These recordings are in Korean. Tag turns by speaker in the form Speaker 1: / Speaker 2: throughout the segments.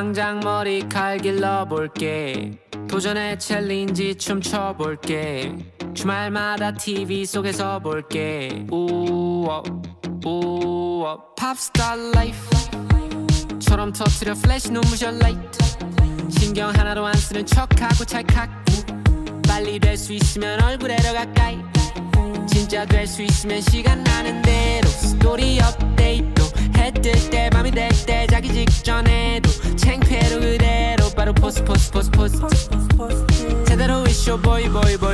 Speaker 1: 당장 머리칼 길러볼게. 도전의 챌린지 춤춰볼게. 주말마다 TV 속에서 볼게. 우워 우워 팝스타 라이프처럼 터트려 플래시 눈부셔 라이트. 신경 하나도 안 쓰는 척하고 찰칵. 빨리 될 수 있으면 얼굴에로 가까이. 진짜 될 수 있으면 시간 나는 대로 스토리 업데이트. 해 뜰 때 밤이 될 때 자기 직전에도 창피해도 그대로 바로 포스 제대로 위쇼 보이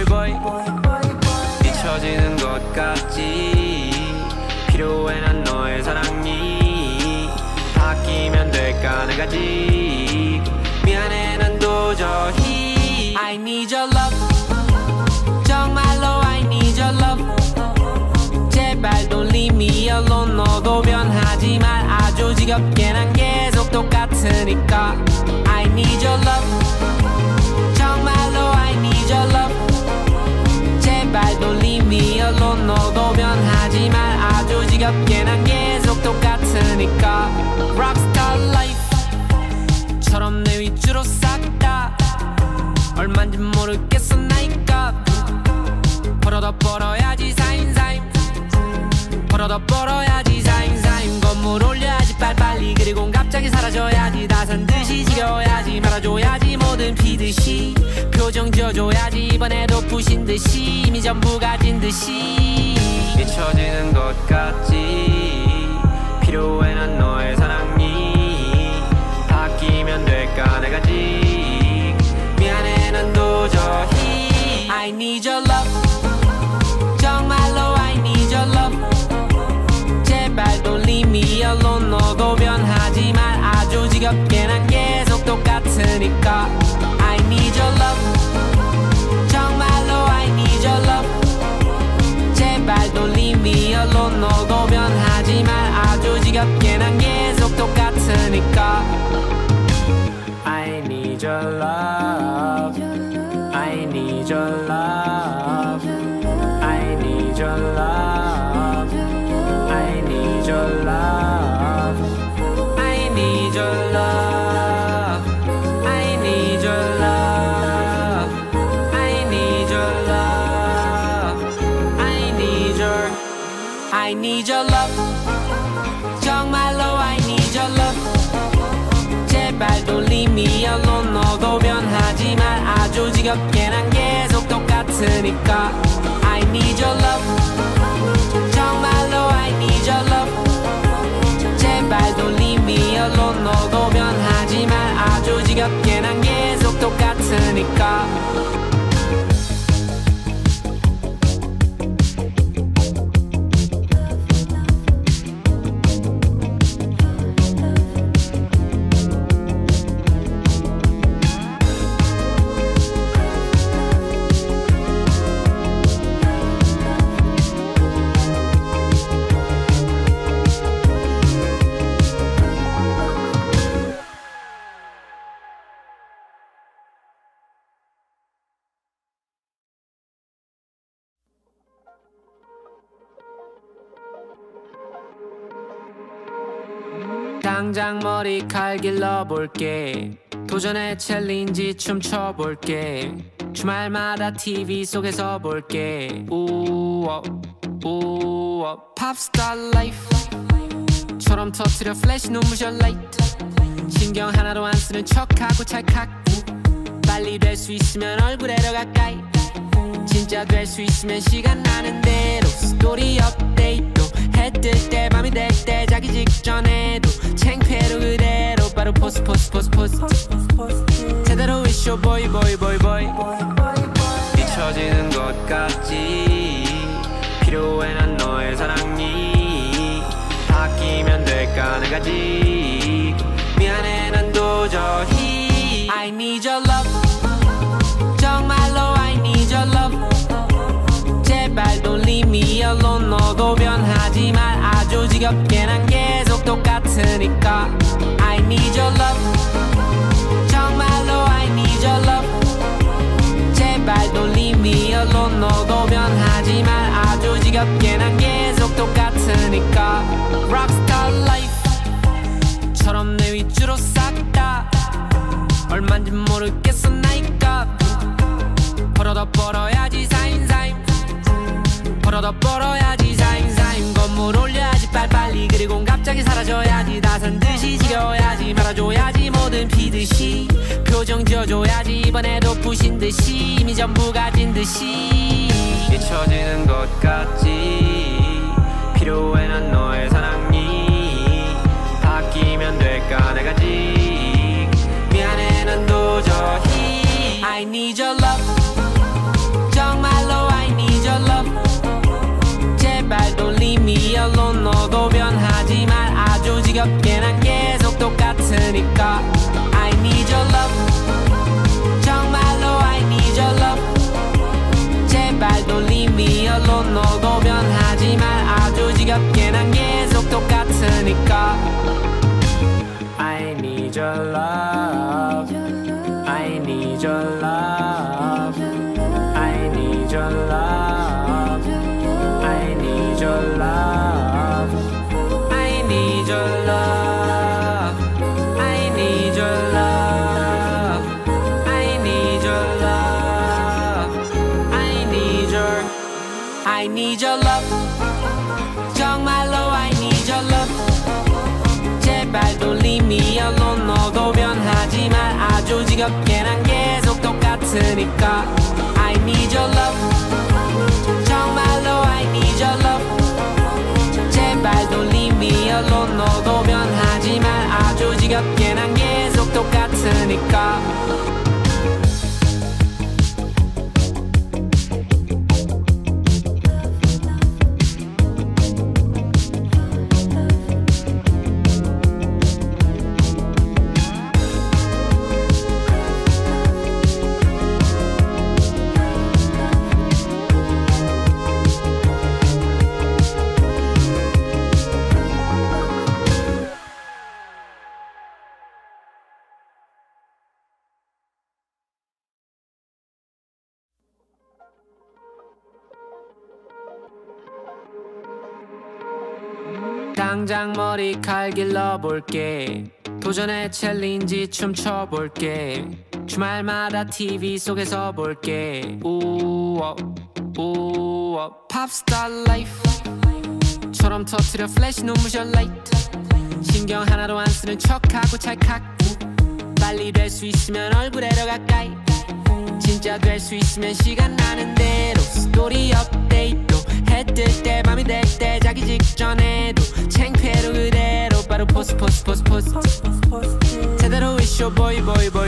Speaker 1: 잊혀지는 것 같지. 필요해 난 너의 사랑이. 바뀌면 될까 내가 지금 미안해 난 도저히. I need your love. 정말로 I need your love. 제발 don't leave me alone. 너도 변하지 말. 아주 지겹게 난 계속 똑같으니까. I need your love. 정말로 I need your love. 제발 don't leave me alone. 너도 변하지 말. 아주 지겹게 난 계속 똑같으니까. Rockstar life처럼 내 위주로 싹 다. 얼만지 모르겠어 나이 값. 벌어도 벌어야지 사인사임. 벌어도 벌어야지 사인사임. 건물 올려야지 빨리빨리. 그리고 갑자기 사라져야지. 다 산 듯이 지겨워야지. 말아줘야지 뭐든 피듯이. 표정 지어줘야지 이번에도 부신 듯이. 이미 전부 가진 듯이. 잊혀지는 것 같지. 필요해 난 너의 사랑이. 바뀌면 될까 내가 지금 미안해 난 도저히. I need your love. 정말로 I need your love. 제발 don't leave me alone. 너도 변하지 말. 아주 지겹게 난 계속 똑같으니까. I need your love. 정말로 I need your love. 제발 don't leave me alone. 너도 변하지 말. 아주 지겹게 난 계속 똑같으니까. I need your love. I need your love. I need your love. I need your love. I need your love. I need your love. I need your love. I need your. I need your love. 정말로 I need your love. 제발 don't leave me alone. 너도 변하지 말. 아주 지겹게 난 계속 똑같으니까. I need your love. 정말로 I need your love. 제발 don't leave me alone. 너도 변하지 말. 아주 지겹게 난 계속 똑같으니까. 당장 머리칼 길러볼게. 도전의 챌린지 춤춰볼게. 주말마다 TV 속에서 볼게. 우워 우워 팝스타 라이프처럼 터트려 플래시 눈부셔 라이트. 신경 하나도 안 쓰는 척하고 찰칵. 빨리 될 수 있으면 얼굴에로 가까이. 진짜 될 수 있으면 시간 나는 대로 스토리 업데이트. 해 뜰 때 밤이 될 때 자기 직전에도 창피해도 그대로 바로 포스 제대로 위쇼 보이 잊혀지는 것 같지. 필요해 난 너의 사랑이. 바뀌면 될까 내가 지금 미안해 난 도저히. I need your love. 정말로 I need your love. 제발 don't leave me alone. 너도 변하지 말. 아주 지겹게 난 계속 똑같으니까. I need your love. 정말로 I need your love. 제발 don't leave me alone. 너도 변하지 말. 아주 지겹게 난 계속 똑같으니까. Rockstar life 처럼 내 위주로 싹 다 얼만지 모르겠어 나이값 벌어도 벌어야지 사인사임 벌어도 벌어야지 사인사임 건물 올려야지 빨리빨리 그리고 갑자기 사라져야지 다산듯이 지겨워야지 말아줘야지 뭐든 피듯이 표정 지어줘야지 이번에도 부신듯이 이미 전부 가진 듯이 잊혀지는 것 같지 필요해 난 너의 사랑이 바뀌면 될까 내가지 미안해 난 도저히 I need your love 정말로 I need your love 제발 don't leave me alone 너도 변하지 말 아주 지겹게 난 계속 똑같으니까 I need your love 정말로 I need your love 제발 don't leave me alone 너도 변하지 말 아주 지겹게 난 계속 똑같으니까 I need your love I need your love I need your love I need your love I need your love I need your love I need your love I need your I need your love 정말로 I need your love 제발 don't leave me alone 너도 변하지 말 아주 지겹게 난 계속 똑같으니까 I need your love 정말로 I need your love 제발 don't leave me alone 너도 변하지 말 아주 지겹게 난 계속 똑같으니까 당장 머리칼 길러볼게 도전의 챌린지 춤춰볼게 주말마다 TV 속에서 볼게 우워 우워 팝스타 라이프처럼 터트려 플래시 눈부셔 라이트 신경 하나도 안 쓰는 척하고 찰칵 빨리 될 수 있으면 얼굴에로 가까이 진짜 될 수 있으면 시간 나는 대로 스토리 업데이트 해 뜰 때 밤이 될 때 자기 직전에도 창피해도 그대로 바로 포스 제대로 위쇼 보이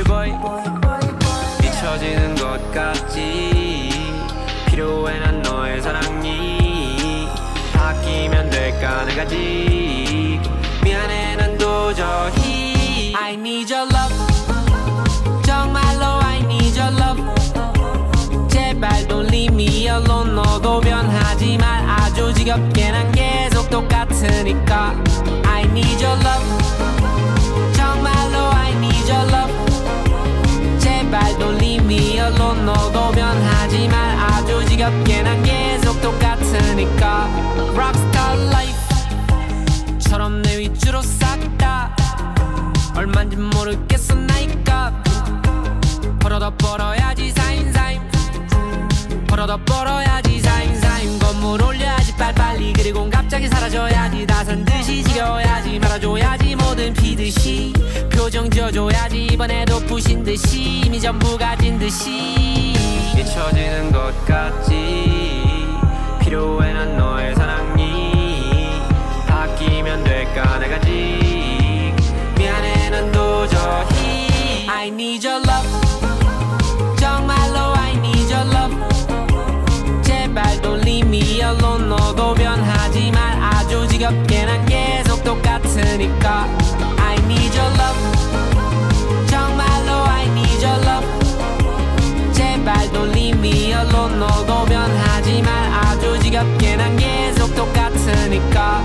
Speaker 1: 잊혀지는 것 같지 필요해 난 너의 사랑이 바뀌면 될까 내가지 미안해 난 도저히 I need your love 정말로 I need your love 제발 don't leave me alone 너도 변하지 말 아주 지겹게 난 계속 똑같으니까 I need your love 정말로 I need your love 제발 don't leave me alone 너도 변하지 말 아주 지겹게 난 계속 똑같으니까 Rockstar life처럼 내 위주로 싹 다 얼만지 모르겠어 나이값 벌어도 벌어야지 사인사임 벌어도 벌어야지 사인사임 건물 올려야지 빨리빨리 그리고 갑자기 사라져야지 다산듯이 지겨워야지 말아줘야지 뭐든 피듯이 표정 지어줘야지 이번에도 부신듯이 이미 전부 가진 듯이 잊혀지는 것 같지 필요해 난 너의 사랑이 바뀌면 될까 내가지 미안해 난 도저히 I need your love 정말로 I need your love 제발 don't leave me alone 너도 변하지 말 아주 지겹게 난 계속 똑같으니까 I need your love 정말로 I need your love 제발 don't leave me alone 너도 변하지 말 아주 지겹게 난 계속 똑같으니까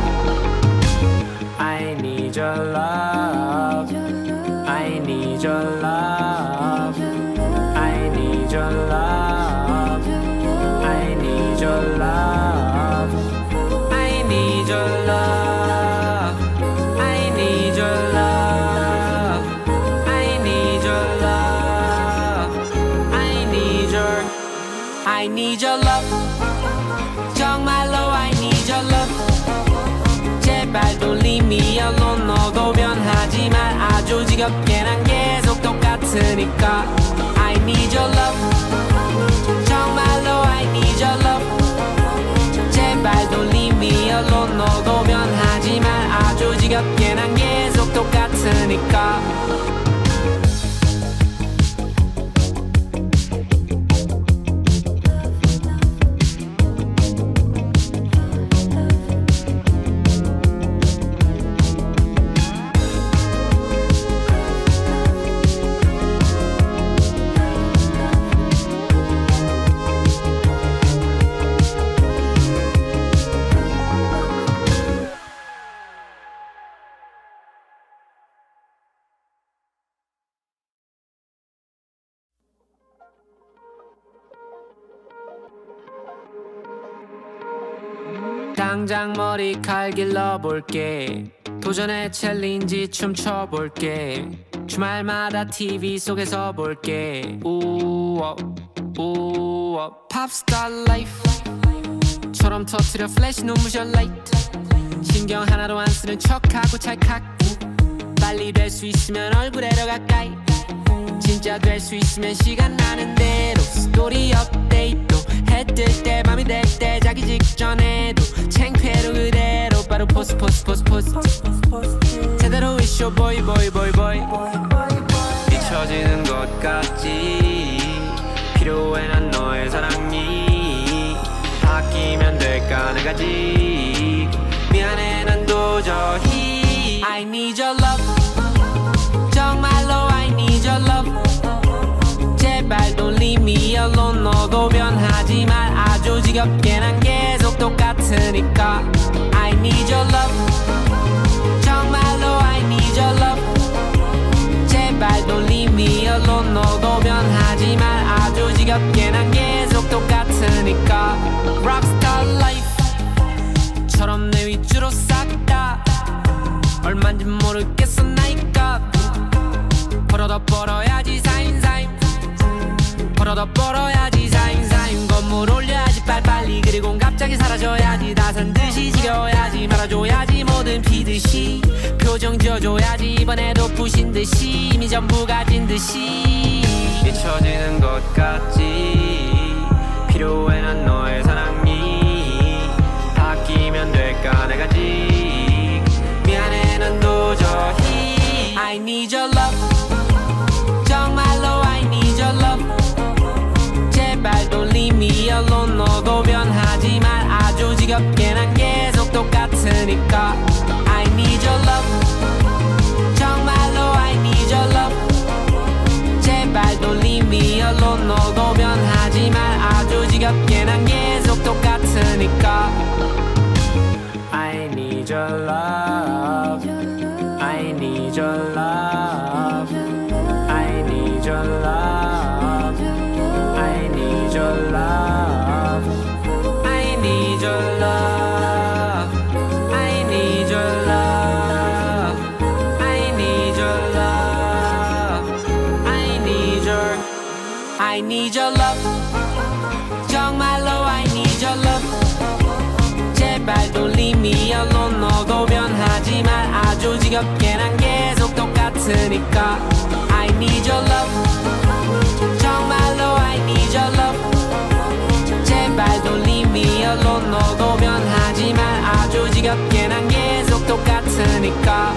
Speaker 1: I need your love I need your love I need your love I need your love I need your love I need your love need your love. 정말로 I need your love. 제발 don't leave me alone. 너도 변하지 말. 아주 지겹게 난 계속 똑같으니까. I need your love. 정말로 I need your love. 제발 don't leave me alone. 너도 변하지 말. 아주 지겹게 난 계속 똑같으니까. 당장 머리칼 길러볼게. 도전의 챌린지 춤춰볼게. 주말마다 TV 속에서 볼게. 우워 우워 팝스타 라이프처럼 터트려 플래시 눈부셔 라이트. 신경 하나도 안 쓰는 척하고 찰칵. 빨리 될 수 있으면 얼굴에로 가까이. 진짜 될 수 있으면 시간 나는 대로. 스토리 업데이트 해뜰 때 밤이 될 때 자기 직전에도 창피해도 그대로 바로 포스 제대로 이쇼 보이 잊혀지는 것 같지. 필요해 난 너의 사랑이. 바뀌면 될까 내가 지금 미안해 난 도저히. I need your love. 정말로 I need your love. 제발 don't leave me alone. 너도 변하지 말. 아주 지겹게 난 계속 똑같으니까. I need your love. 정말로 I need your love. 제발 don't leave me alone. 너도 변하지 말. 아주 지겹게 난 계속 똑같으니까. Rockstar life처럼 내 위주로 싹 다. 얼만지 모르겠어 나이값. 벌어야지 사인사임. 벌어야지 사인사임. 건물 올려야지 빨리빨리. 그리고 갑자기 사라져야지. 다 산 듯이 지겨워야지. 말아줘야지 뭐든 피듯이. 표정 지어줘야지 이번에도 부신 듯이. 이미 전부 가진 듯이. 잊혀지는 것 같지. 필요해 난 너의 사랑이. 바뀌면 될까 내가 지금 미안해 난 도저히. I need your love. 정말로 I need your love. 제발 don't leave me alone. 너도 변하지 말. 아주 지겹게 난 계속 똑같으니까. I need your love. 정말로 I need your love. 제발 don't leave me alone. 너도 변하지 말. 아주 지겹게 난 계속 똑같으니까. I need your love. I need your love. I need your love. I need your love. I need your love. I need your love. I need your love. I need your. I need your love. 정말로 I need your love. 제발 don't leave me alone. 너도 변하지 말. 아주 지겹게 난 계속 똑같으니까. I need your love. 정말로 I need your love. 제발 don't leave me alone. 너도 변하지 말. 아주 지겹게 난 계속 똑같으니까.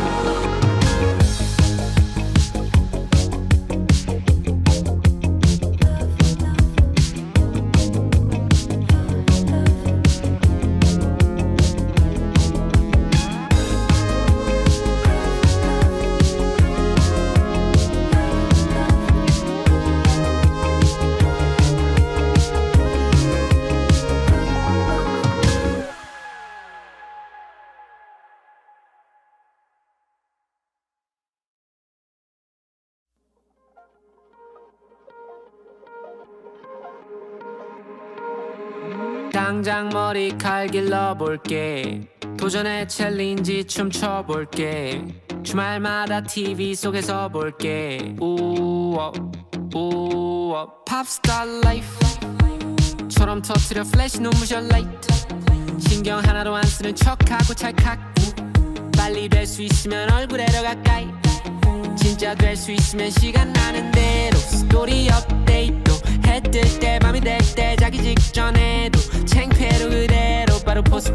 Speaker 1: 당장 머리칼 길러볼게. 도전의 챌린지 춤춰볼게. 주말마다 TV 속에서 볼게. 우워 우워 팝스타 처럼 터트려 플래시 눈부셔 라이트 신경 하나도 안 쓰는 척하고 찰칵 빨리 될 수 있으면 얼굴에 더 가까이 진짜 될 수 있으면 시간 나는 대로 스토리 업데이트 해 뜰 때 밤이 될 때 자기 직전에도 창피해도 그대로 바로 포스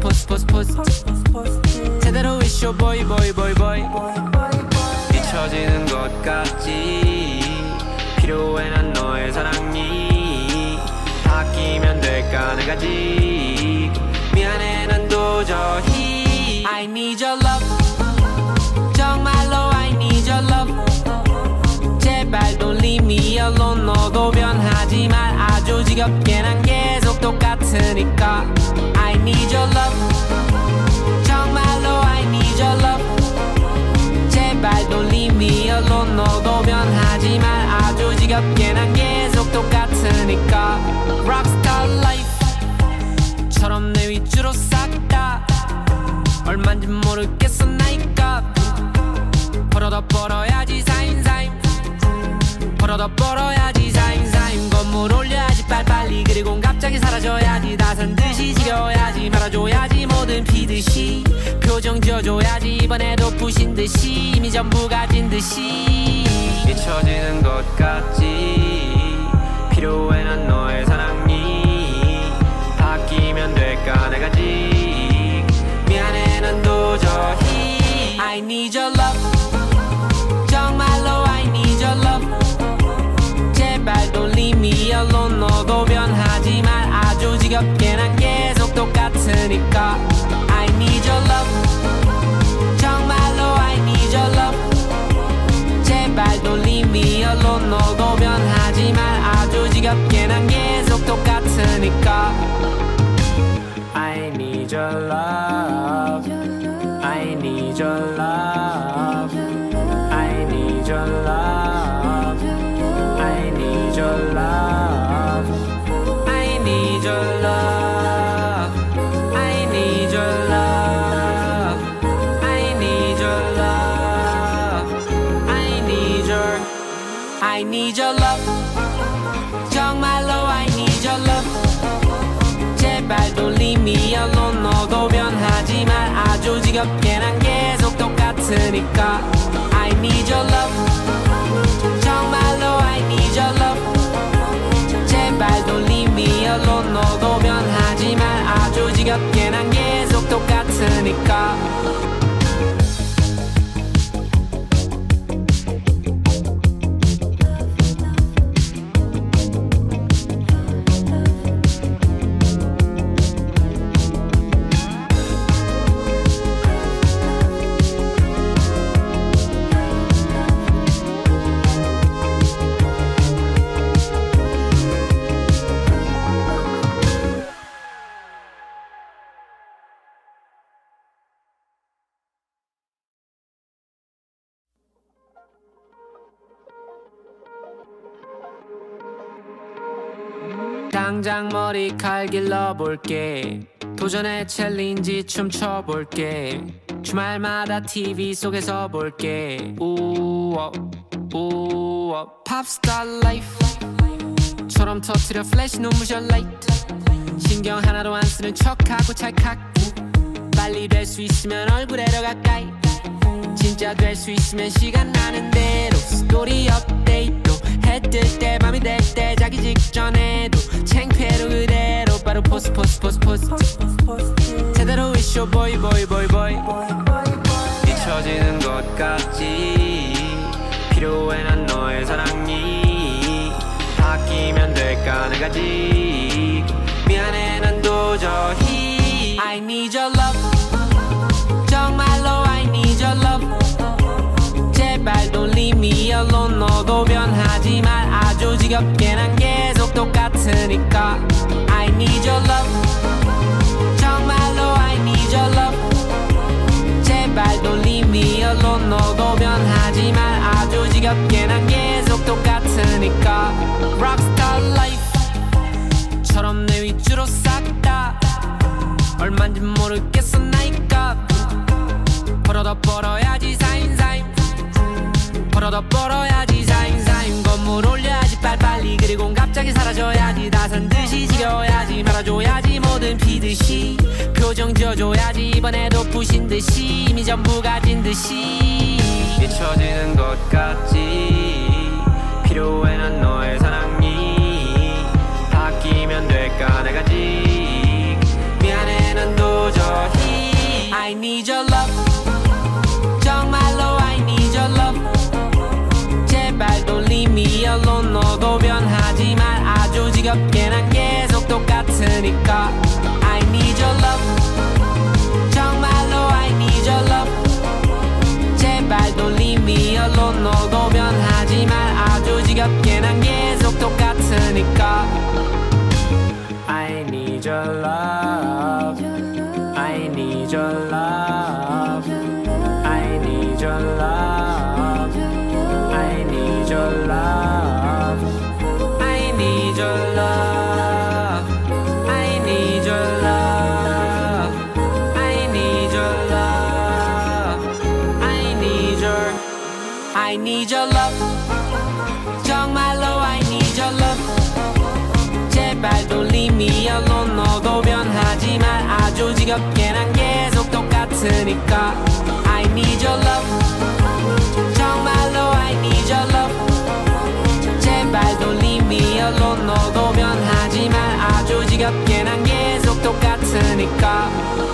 Speaker 1: 제대로 위쇼 보이 잊혀지는 것 같지 필요해 난 너의 사랑이 바뀌면 될까 내가 지 미안해 난 도저히 I need your love 정말로 I need your love 제발 don't leave me alone 너도 변하지 말 아주 지겹게 난 계속 똑같으니까 I need your love 정말로 I need your love 제발 don't leave me alone 너도 변하지 말 아주 지겹게 난 계속 똑같으니까 Rockstar life 처럼 내 위주로 싹 다 얼만지 모르겠어 나이값 벌어야지 사인사인 벌어야지 사인사인 건물 올려야지 빨리빨리 그리고 갑자기 사라져야지 다산듯이 지겨워야지 말아줘야지 뭐든 피듯이 표정 지어줘야지 이번에도 부신듯이 이미 전부 가진 듯이 잊혀지는 것 같지 필요해 난 너의 사랑이 바뀌면 될까 내가 지 미안해 난 도저히 I need your love 정말로 I need your love 제발 don't leave me alone 너도 변하지 말 아주 지겹게 난 계속 똑같으니까 I need your love 정말로 I need your love 제발 don't leave me alone 너도 변하지 말 아주 지겹게 난 계속 똑같으니까 I need your love I need your love I need your love I need your love I need your love I need your love I need your love I need your I need your love 정말로 I need your love 제발 don't leave me alone 너도 변하지 말 아주 지겹게 난 계속 똑같으니까 I need your love 정말로 I need your love 제발 don't leave me alone 너도 변하지 말 아주 지겹게 난 계속 똑같으니까 당장 머리칼 길러볼게 도전의 챌린지 춤춰볼게 주말마다 TV 속에서 볼게 우워 우워 팝스타 라이프 처럼 터트려 플래시 눈부셔 라이트 신경 하나도 안 쓰는 척하고 찰칵 빨리 될 수 있으면 얼굴에 더 가까이 진짜 될 수 있으면 시간 나는 대로 스토리 업데이트 해 뜰 때 밤이 될 때 자기 직전에도 창피해도 그대로 바로 포스 제대로 위쇼 보이 잊혀지는 것 같지 필요해 난 너의 사랑이 바뀌면 될까 내가 지 미안해 난 도저히 I need your love 정말로 I need your love 제발 don't leave me alone 너도 변하지 말 아주 지겹게 난 계속 똑같으니까 I need your love 정말로 I need your love 제발 don't leave me alone 너도 변하지 말 아주 지겹게 난 계속 똑같으니까 Rockstar life 처럼 내 위주로 싹 다 얼만지 모르겠어 나이값 벌어야지 사인사인 벌어야지 사인사인 건물 올려야지 빨리빨리 그리고 갑자기 사라져야지 다산 듯이 지겨워야지 말아줘야지 뭐든 피듯이 표정 지어줘야지 이번에도 부신 듯이 이미 전부 가진 듯이 잊혀지는 것 같지 필요해 난 너의 사랑이 바뀌면 될까 내가지 미안해 난 도저히 I need your love 정말로 I need your love 제발 don't leave me alone 너도 변하지 말 아주 지겹게 난 계속 똑같으니까 I need your love 정말로 I need your love 제발 don't leave me alone 너도 변하지 말 아주 지겹게 난 계속 똑같으니까 I need your love I need your love I need your love I need your love I need your love I need your love I need your love I need your I need your love 정말로 I need your love 제발 don't leave me alone 너도 변하지 말 아주 지겹게 난 계속 똑같으니까 I need your love 정말로 I need your love 제발 don't leave me alone 너도 변하지 말 아주 지겹게 난 계속 똑같으니까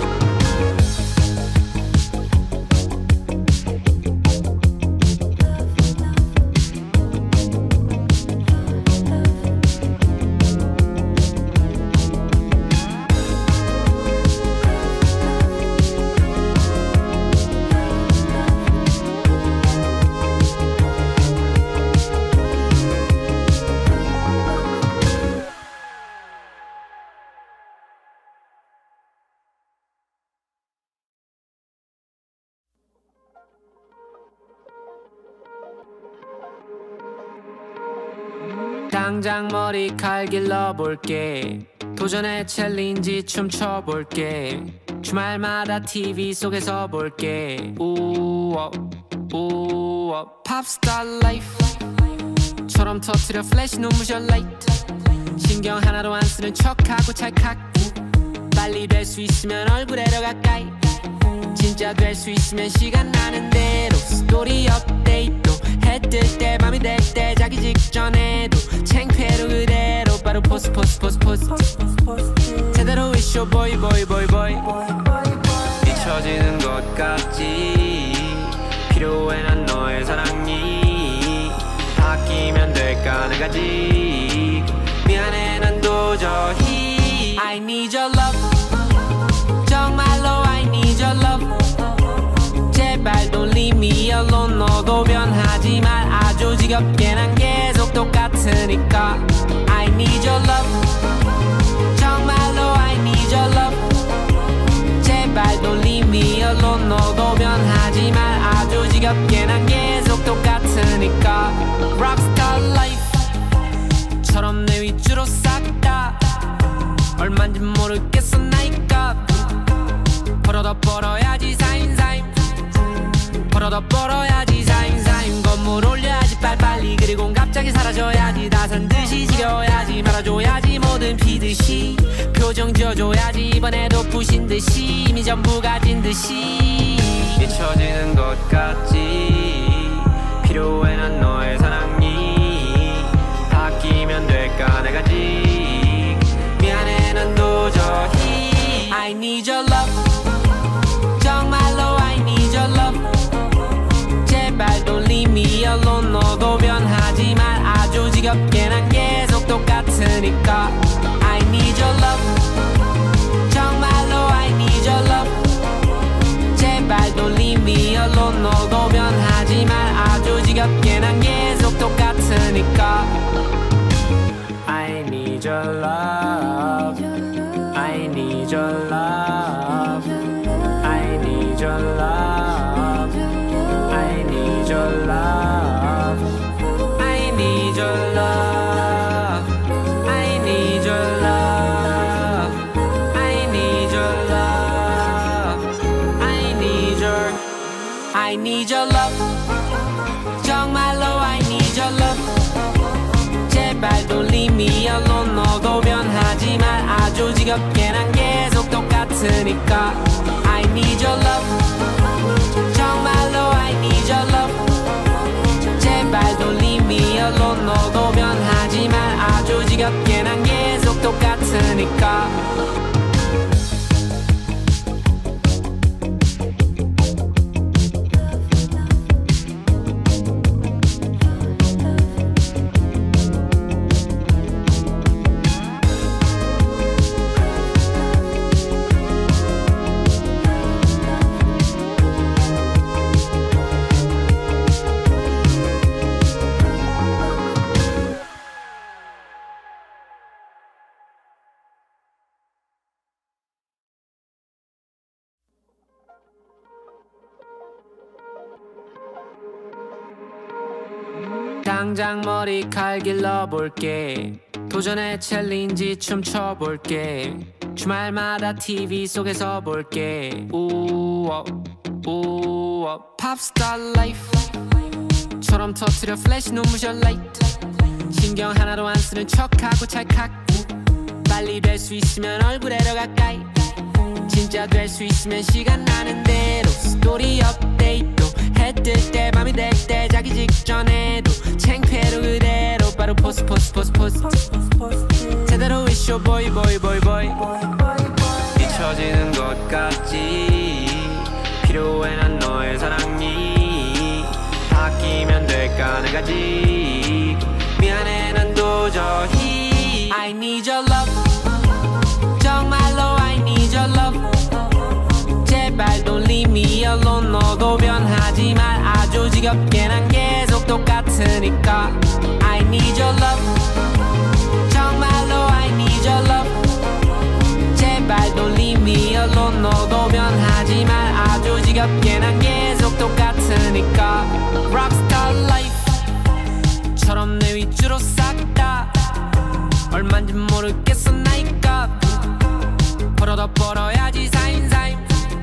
Speaker 1: 당장 머리칼 길러볼게 도전의 챌린지 춤춰볼게 주말마다 TV 속에서 볼게 우워 우워 팝스타 라이프처럼 터트려 플래시 눈부셔 라이트 신경 하나도 안 쓰는 척하고 찰칵 빨리 될 수 있으면 얼굴에 더 가까이 진짜 될 수 있으면 시간 나는 대로 스토리 업데이트 해 뜰 때 밤이 될 때 자기 직전에도 창피해도 그대로 바로 포스 제대로 위쇼 보이 잊혀지는 것 같지 필요해 난 너의 사랑이 바뀌면 될까 내가지 미안해 난 도저히 I need your love 정말로 I need your love 제발 don't leave me alone 너도 변하지 말 아주 지겹게 난 계속 똑같으니까 I need your love 정말로 I need your love 제발 don't leave me alone 너도 변하지 말 아주 지겹게 난 계속 똑같으니까 Rockstar Life처럼 내 위주로 싹 다 얼만지 모르겠어 나이값 벌어도 벌어야지 사인사임 벌어도 벌어야지 사인사임 건물 올려야지 빨리빨리 그리고 갑자기 사라져야지 다산 듯이 지겨워야지 말아줘야지 뭐든 피듯이 표정 지어줘야지 이번에도 부신 듯이 이미 전부 가진 듯이 잊혀지는 것 같지 필요해 난 너의 사랑이 바뀌면 될까 내가지 미안해 난 도저히 I need your love 정말로 I need your love 제발 don't leave me alone 너도 변하지 말 아주 지겹게 난 계속 똑같으니까 I need your love 정말로 I need your love 제발 don't leave me alone 너도 변하지 말 아주 지겹게 난 계속 똑같으니까 I need your love I need your love I need your love I need your love I need your love I need your love I need your love I need your I need your love 정말로 I need your love 제발 don't leave me alone 지겹게 난 계속 똑같으니까 I need your love 정말로 I need your love 제발 don't leave me alone 너도 변하지 말 아주 지겹게 난 계속 똑같으니까 당장 머리칼 길러볼게 도전의 챌린지 춤춰볼게 주말마다 TV 속에서 볼게 우워 우워 팝스타 라이프처럼 터트려 플래시 눈부셔 라이트 신경 하나도 안 쓰는 척하고 찰칵 빨리 될 수 있으면 얼굴에로 가까이 진짜 될 수 있으면 시간 나는 대로 스토리 업데이트 해 뜰 때 밤이 될 때 자기 직전에도 창피해도 그대로 바로 포스 제대로 위쇼 보이 잊혀지는 것 같지 필요해 난 너의 사랑이 바뀌면 될까 내가 지 미안해 난 도저히 I need your love 정말로 I need your love 제발 don't leave me alone 너도 변하지 말 아주 지겹게 난 계속 똑같으니까 I need your love 정말로 I need your love 제발 don't leave me alone 너도 변하지 말 아주 지겹게 난 계속 똑같으니까 Rockstar life처럼 내 위주로 싹 다 얼만지 모르겠어 나이 값 벌어야지 사인사임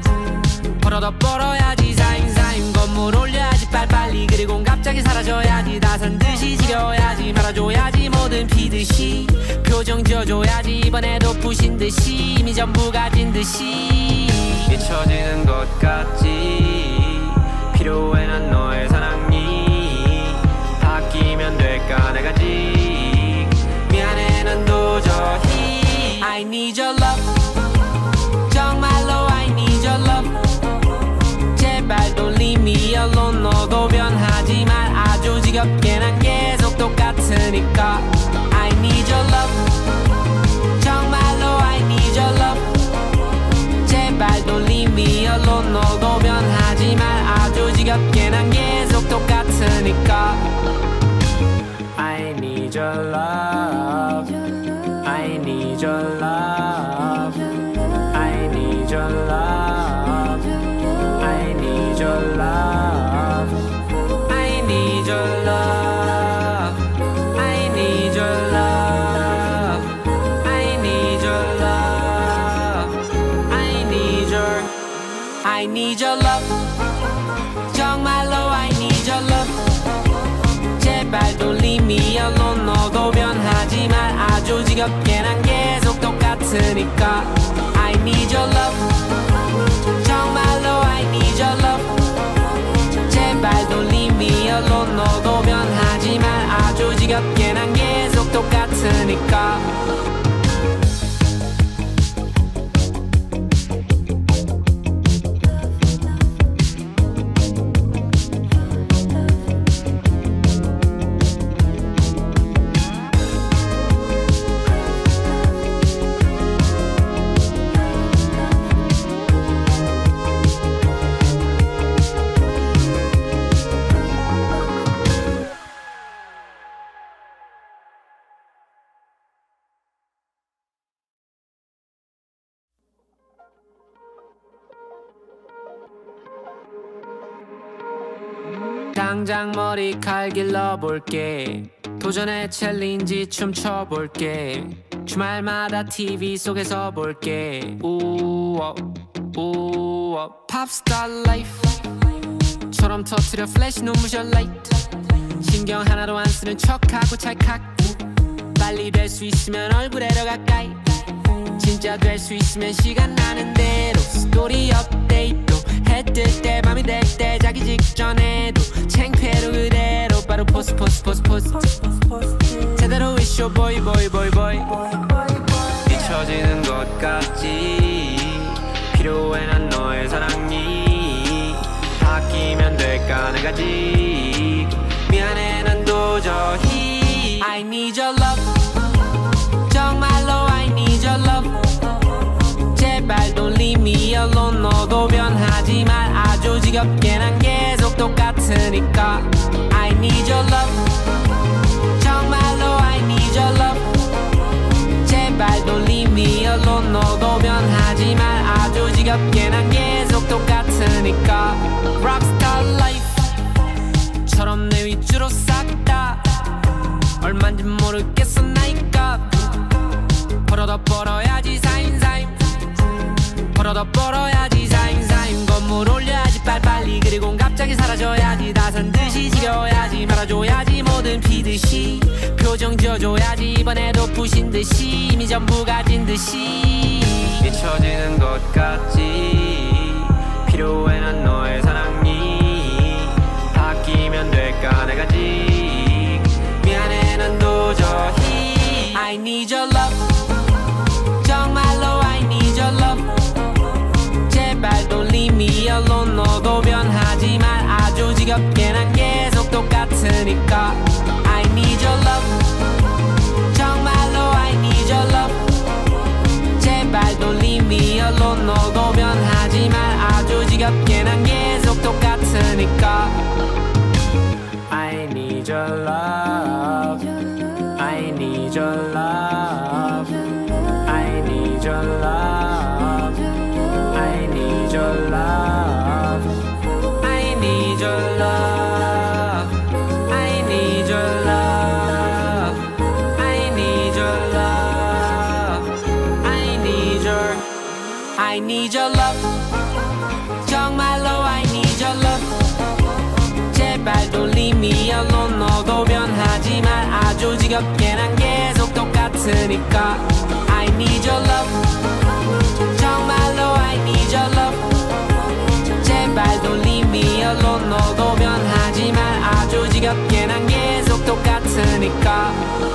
Speaker 1: 벌어야지 사임사임 건물 올려야지 빨리빨리 그리고 갑자기 사라져야지 다산듯이 지겨워야지 말아줘야지 뭐든 피듯이 표정 지어줘야지 이번에도 부신듯이 이미 전부 가진 듯이 잊혀지는 것 같지 필요해 난 너의 사랑이 바뀌면 될까 내가 지 미안해 난 도저히 I need your love 정말로 I need your love 제발 don't leave me alone 너도 변하지 말 아주 지겹게 난 계속 똑같으니까 I need your love 정말로 I need your love 제발 don't leave me alone 너도 변하지 말 아주 지겹게 난 계속 똑같으니까 I need your love I need your love I need your love I need your love I need your love I need your love I need your love I need your love 정말로 I need your love 제발 don't leave me alone 너도 변하지 말 아주 지겹게 난 계속 똑같으니까 I need your love 정말로 I need your love 제발 don't leave me alone 너도 변하지 말 아주 지겹게 난 계속 똑같으니까 당장 머리칼 길러볼게 도전의 챌린지 춤춰볼게 주말마다 TV 속에서 볼게 우워 우워 팝스타 라이프처럼 터트려 플래시 눈부셔 라이트 신경 하나도 안 쓰는 척하고 찰칵 빨리 될 수 있으면 얼굴에로 가까이 진짜 될 수 있으면 시간 나는 대로 스토리 업데이트 해 뜰 때 밤이 될 때 자기 직전에도 창피해도 그대로 바로 포스 제대로 위쇼 보이 잊혀지는 것 같지 필요해 난 너의 사랑이 바뀌면 될까 내가 지금 미안해 난 도저히 I need your love 정말로 I need your love 제발 don't leave me alone 너도 변하지 말 아주 지겹게 난 계속 똑같으니까 I need your love 정말로 I need your love 제발 don't leave me alone 너도 변하지 말 아주 지겹게 난 계속 똑같으니까 Rockstar life 처럼 내 위주로 싹 다 얼만지 모르겠어 나이 값 벌어야지 사인사임 벌어야지 사인사임 건물 올려야지 빨리빨리 그리고 갑자기 사라져야지 다산듯이 지겨워야지 말아줘야지 뭐든 피듯이 표정 지어줘야지 이번에도 부신듯이 이미 전부 가진 듯이 잊혀지는 것 같지 필요해 난 너의 사랑이 바뀌면 될까 내가 지금 미안해 난 도저히 I need your love 정말로 I need your love 제발 don't leave me alone 너도 변하지 말 아주 지겹게 난 계속 똑같으니까 I need your love 정말로 I need your love 제발 don't leave me alone 너도 변하지 말 아주 지겹게 난 계속 똑같으니까 I need your love I need your love I need your love I need your love I need your love I need your love I need your love I need your love 정말로 I need your love 제발 don't leave me alone 너도 변하지 말 아주 지겹게 난 계속 똑같으니까 I need your love 정말로 I need your love 제발 don't leave me alone 너도 변하지 말 아주 지겹게 난 계속 똑같으니까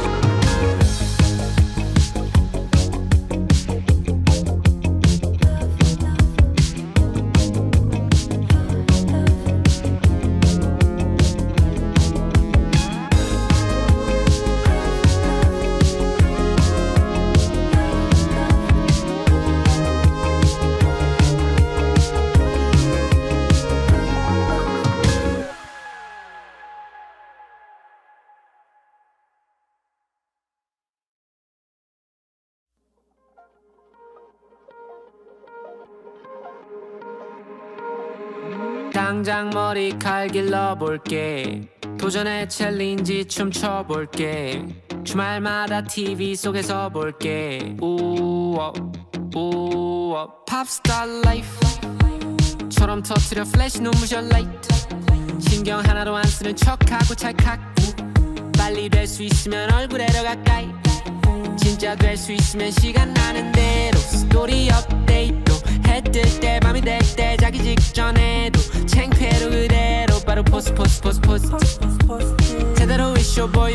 Speaker 1: 당장 머리칼 길러볼게 도전의 챌린지 춤춰볼게 주말마다 TV 속에서 볼게 우워 우워 팝스타 라이프 처럼 터트려 플래시 눈부셔 라이트 신경 하나도 안 쓰는 척하고 찰칵 빨리 될 수 있으면 얼굴에로 가까이 진짜 될 수 있으면 시간 나는 대로 스토리 업데이트 해 뜰 때 밤이 될 때 자기 직전에도 창피해도 그대로 바로 포스 제대로 위쇼 보이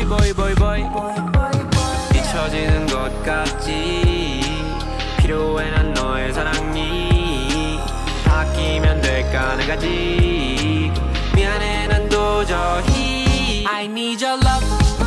Speaker 1: 잊혀지는 것 같지 필요해 난 너의 사랑이 바뀌면 될까 내가 지금 미안해 난 도저히 I need your love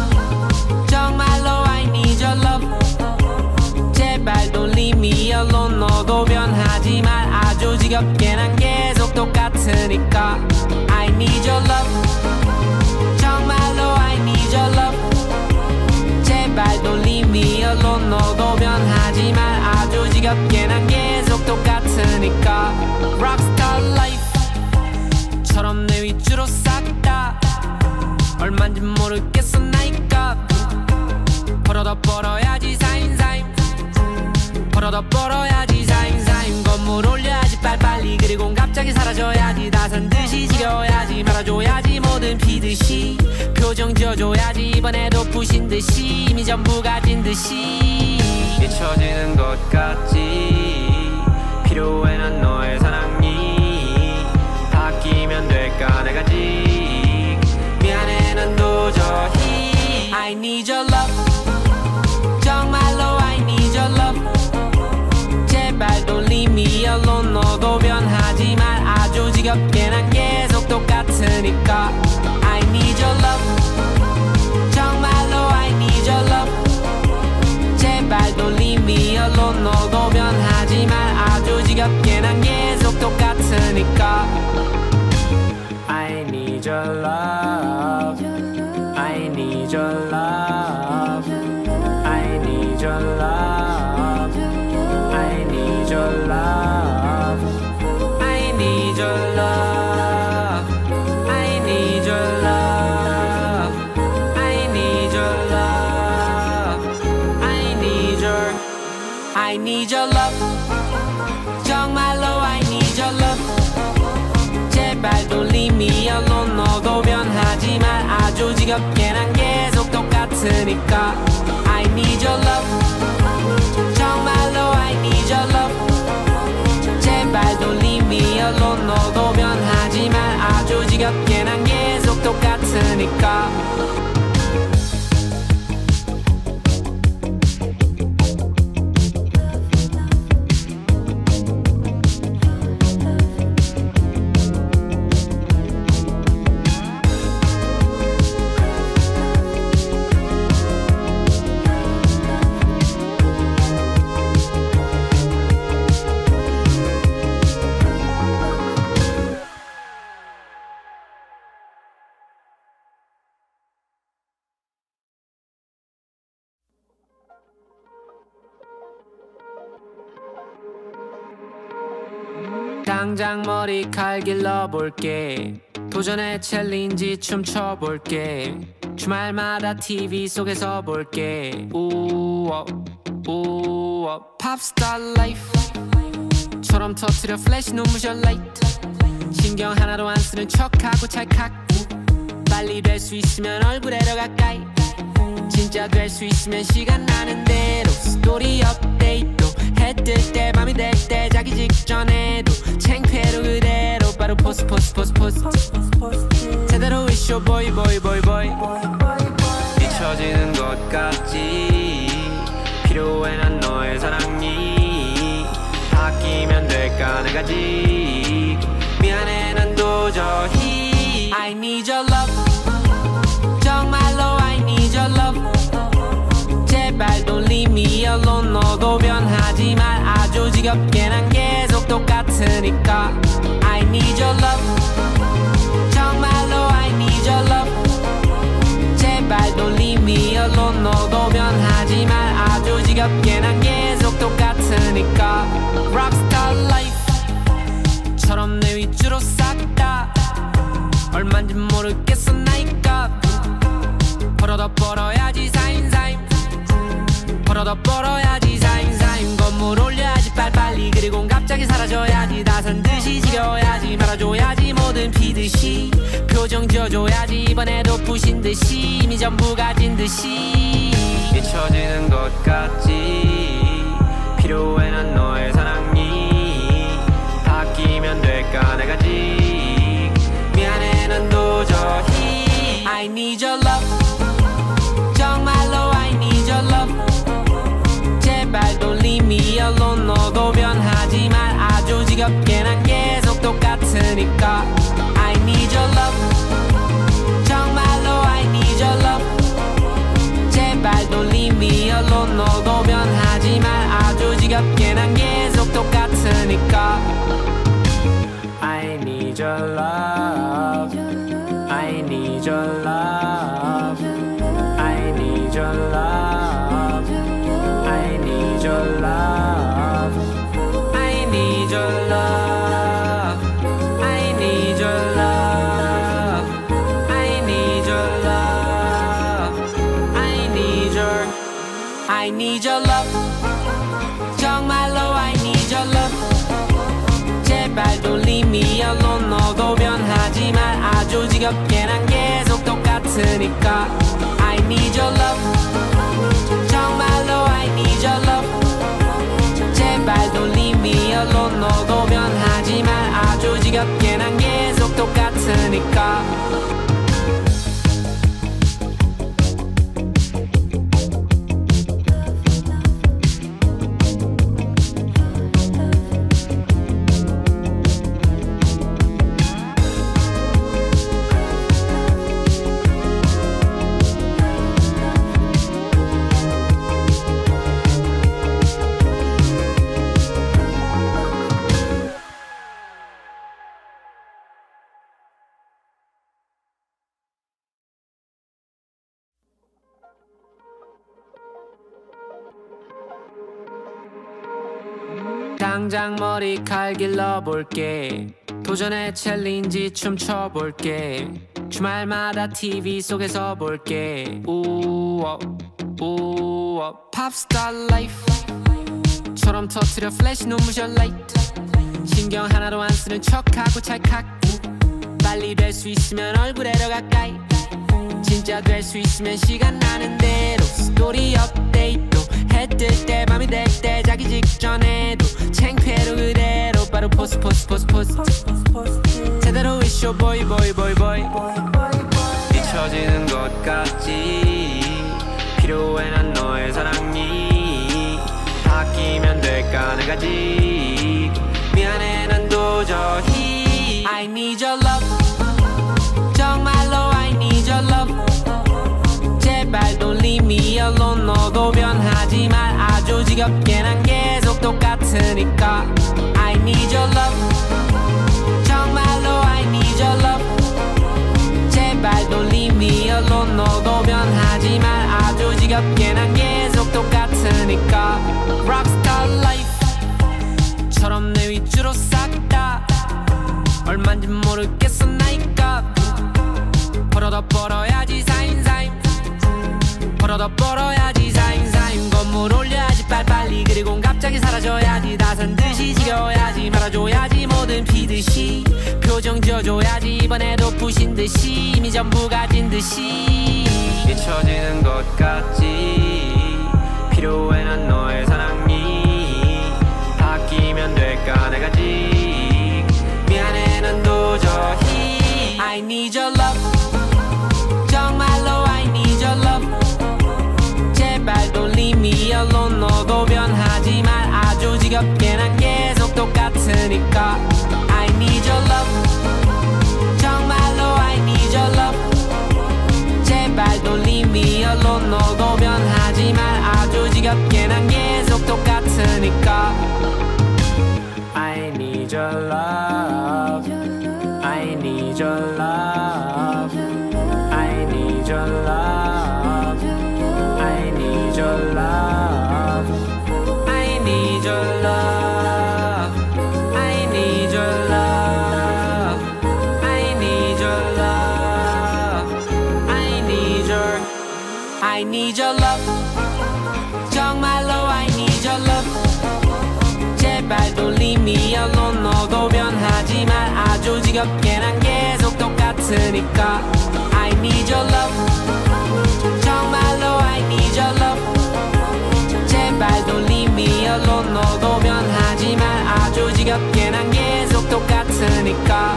Speaker 1: 정말로 I need your love 제발 don't leave me alone 너도 변하지 말 아주 지겹게 난 계속 똑같으니까 I need your love 정말로 I need your love 제발 don't leave me alone 너도 변하지 말 아주 지겹게 난 계속 똑같으니까 Rockstar life 처럼 내 위주로 싹 다 얼만지 모르겠어 나이 값 벌어야지 사인사임 벌어야지 사인사임 건물 올려야지 빨리빨리 그리고 갑자기 사라져야지 다산듯이 지겨워야지 말아줘야지 뭐든 피듯이 표정 지어줘야지 이번에도 부신듯이 이미 전부 가진 듯이 잊혀지는 것 같지. 필요해 난 너의 사랑이. 바뀌면 될까 내가 지. 미안해 난 도저히 I need your love. 정말로 I need your love. 제발 don't leave me alone. 너도 변하지 말. 아주 지겹게 난 계속 똑같으니까 I need your love. 정말로 I need your love. 제발 don't leave me alone. 너도 변하지 말. 아주 지겹게 난 계속 똑같으니까 I need your love. I need your love. I need your love. I need your love. I need your love. I need your love. I need your love. I need your I need your love. 정말로 I need your love. 제발 don't leave me alone. 너도 변하지 말. 아주 지겹게 난 계속 똑같으니까 I need your love. 정말로 I need your love. 제발 don't leave me alone. 너도 변하지 말. 아주 지겹게 난 계속 똑같으니까 당장 머리칼 길러볼게. 도전의 챌린지 춤춰볼게. 주말마다 TV 속에서 볼게. 우워 우워 팝스타 라이프처럼 터트려 플래시 눈부셔 라이트. 신경 하나도 안 쓰는 척하고 찰칵. 빨리 될 수 있으면 얼굴에 더 가까이. 진짜 될 수 있으면 시간 나는 대로 스토리 업데이트. 해 뜰 때 밤이 될 때 자기 직전에도 창피해도 그대로 바로 포스 제대로 위쇼 보이 잊혀지는 것 같지. 필요해 난 너의 사랑이. 바뀌면 될까 내가 지. 미안해 난 도저히 I need your love. 정말로 I need your love. 제발 don't leave me alone. 너도 변하지 말. 아주 지겹게 난 계속 똑같으니까 I need your love. 정말로 I need your love. 제발 don't leave me alone. 너도 변하지 말. 아주 지겹게 난 계속 똑같으니까 Rockstar Life처럼 내 위주로 싹 다. 얼만지 모르겠어 나이 값. 벌어도 벌어야지 사인사임. 벌어도 벌어야지 사인사임. 건물 올려야지 빨리빨리. 그리고 갑자기 사라져야지. 다산듯이 지겨워야지. 말아줘야지 뭐든 피듯이. 표정 지어줘야지 이번에도 부신듯이. 이미 전부 가진 듯이 잊혀지는 것 같지. 필요해 난 너의 사랑이. 바뀌면 될까 내가 지. 미안해 난 도저히 I need your love. 정말로 I need your love. 제발 don't leave me alone. 너도 변하지 말. 아주 지겹게 난 계속 똑같으니까 I need your love. 정말로 I need your love. 제발 don't leave me alone. 너도 변하지 말. 아주 지겹게 난 계속 똑같으니까 I need your love. I need your love. I need your love. I need your love. I need your love. I need your love. I need your love. I need your I need your love. 정말로 I need your love. 제발 don't leave me alone. 너도 변하지 말. 아주 지겹게 난 계속 똑같으니까 I need your love. 정말로 I need your love. alone. 너도 변하지 말. 아주 지겹게 난 계속 똑같으니까. 당장 머리칼 길러볼게. 도전의 챌린지 춤춰볼게. 주말마다 TV 속에서 볼게. 우워 우워 팝스타 라이프처럼 터트려 플래시 눈부셔 라이트. 신경 하나도 안 쓰는 척하고 찰칵. 빨리 될 수 있으면 얼굴에로 가까이. 진짜 될 수 있으면 시간 나는 대로. 스토리 업데이트 해 뜰 때 밤이 될 때 자기 직전에도 창피해도 그대로 바로 포스 제대로 위쇼 보이 잊혀지는 것 같지. 필요해 난 너의 사랑이. 바뀌면 될까 내가 지금. 미안해 난 도저히. I need your love. 정말로 I need your love. 제발 don't leave me alone. 너도 변하지 말. 아주 지겹게 난 계속 똑같으니까. I need your love. 정말로 I need your love. 제발 don't leave me alone. 너도 변하지 말. 아주 지겹게 난 계속 똑같으니까. Rockstar life처럼 내 위주로 싹 다. 얼만지 모르겠어 나이 값. 벌어야지 사인사인. 벌어야지 사인사인. 건물 올려야지 빨리빨리. 그리고 갑자기 사라져야지. 다산듯이 지겨워야지. 말아줘야지 뭐든 피듯이. 표정 지어줘야지 이번에도 부신듯이. 이미 전부 가진 듯이. 잊혀지는 것 같지. 필요해 난 너의 사랑이. 바뀌면 될까 내가 지금. 미안해 난 도저히. I need your love. 정말로 I need your love. 제발 don't leave me alone. 너도 변하지 말. 아주 지겹게 난 계속 똑같으니까. I need your love. 정말로 I need your love. 제발 don't leave me alone. 너도 변하지 말. 아주 지겹게 난 계속 똑같으니까. I need your love. I need your love. I need your love. I need your love. I need your love. I need your love. I need your love. I need your love. 정말로 I need your love. 제발 don't leave me alone. 너도 변하지 말. 아주 지겹게 난 계속 똑같으니까. I need your love. 정말로 I need your love. 제발 don't leave me alone. 너도 변하지 말. 아주 지겹게 난 계속 똑같으니까.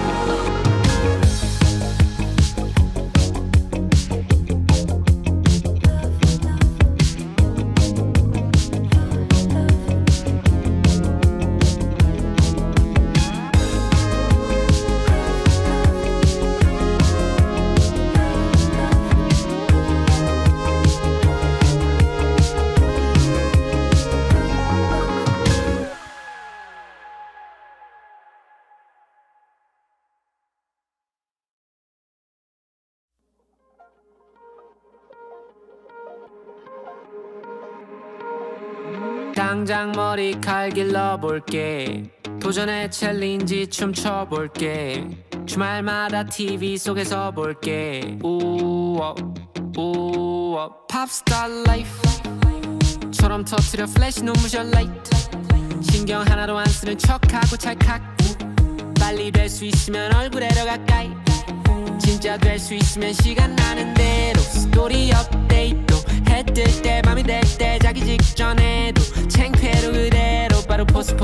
Speaker 1: 당장 머리칼 길러볼게. 도전의 챌린지 춤춰볼게. 주말마다 TV 속에서 볼게. 우워 우워 팝스타 라이프처럼 터트려 플래시 눈부셔 라이트. 신경 하나도 안 쓰는 척하고 찰칵. 빨리 될 수 있으면 얼굴에로 가까이. 진짜 될 수 있으면 시간 나는 대로. 스토리 업데이트 해 뜰 때 밤이 될 때 자기 직전에도 창피해도 그대로 바로 포스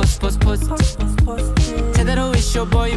Speaker 1: 제대로 이쇼 보이